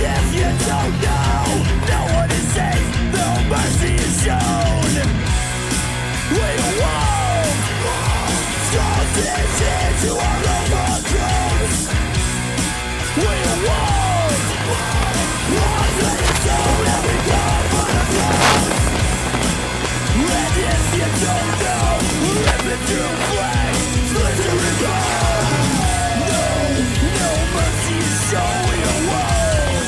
if you don't know, no one is safe, no mercy is shown. We won't stop this into our own throats. We won't lost in the zone and we go for the throats. And if you don't know, rip it through flesh, splinter and bone. No mercy is shown. We won't.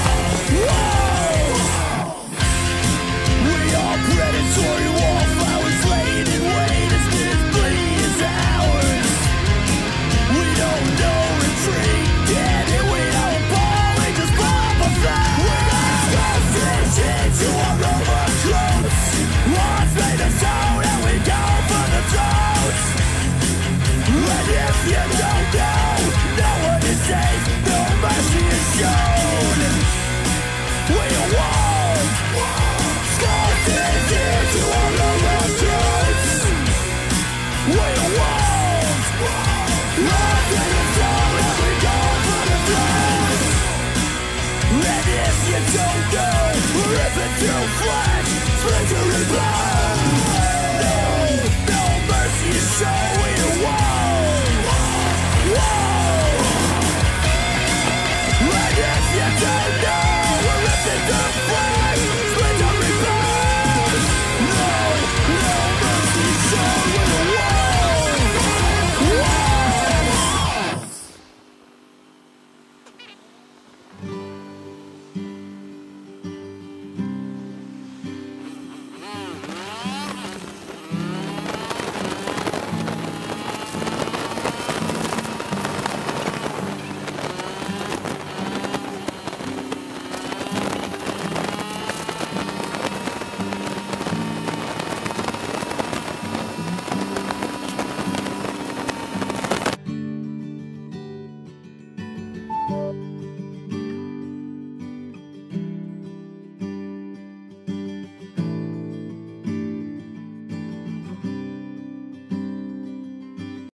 We are predatory wallflowers laying in wait as this bleed is ours. We don't know retreat, get it, we don't ball, we just pop a foul. We got goldfish into our overcoats. Lost made us out and we go for the throats. And if you don't know, no one is safe, no mercy is shown. We won't stop this into our overcoats. We won't lost in the zone and we go for the throats. And if you don't know, rip it through flesh, splinter and bone. No mercy is shown.